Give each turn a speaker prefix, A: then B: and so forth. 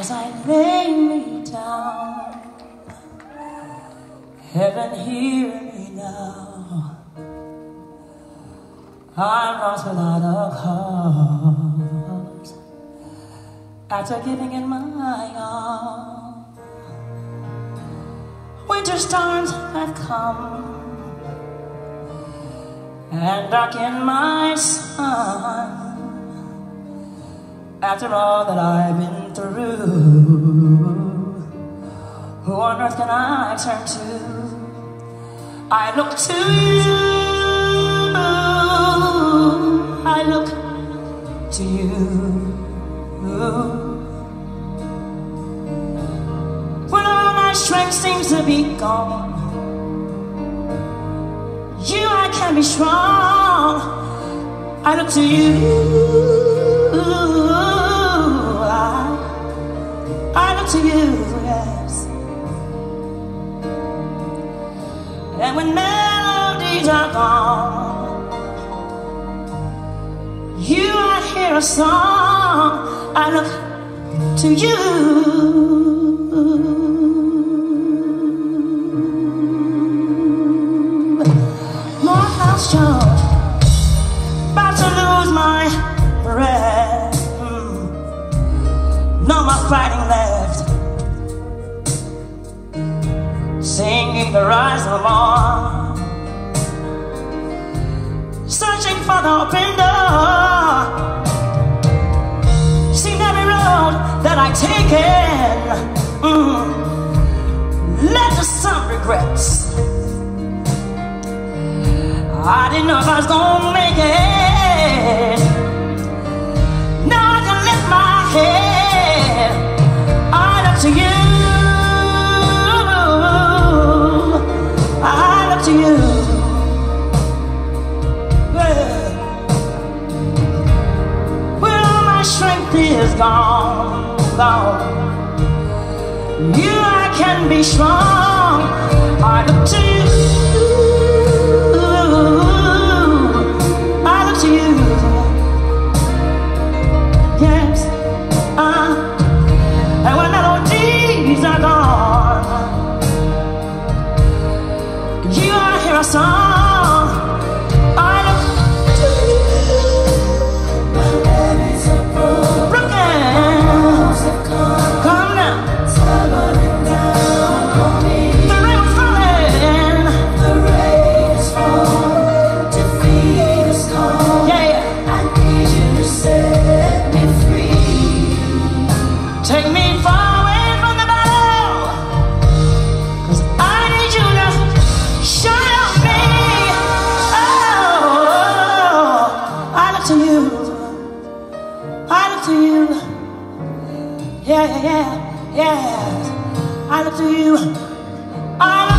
A: as I lay me down. Heaven, hear me now. I'm lost without a cause. After giving it my all, winter storms have come and darkened my sun. After all that I've been through, who on earth can I turn to? I look to you, I look to you. When all my strength seems to be gone, you, I can be strong. I look to you, I look to you, yes. And when melodies are gone, you, I hear a song. I look to you. Morehouse Jones, about to lose my breath. No more fighting left, singing the rise of more, searching for the open door. Seen every road that I taken, led to some regrets. I didn't know if I was gonna make it. Now I can lift my head. I look to you, I look to you. When all my strength is gone, you, I can be strong. I look to you, I look to you. Yes, and when melodies are gone, you, I hear a song. I look to you. My babies are broken. Come now. Tumbling down on me. The rain was falling. The rain is falling. Defeat is calling. Yeah. I need you to set me free. Take me far away from the battle, 'cause I need you to shine on me. Oh, I look to you, I look to you. Yeah, yeah, yeah, yeah. I look to you, I look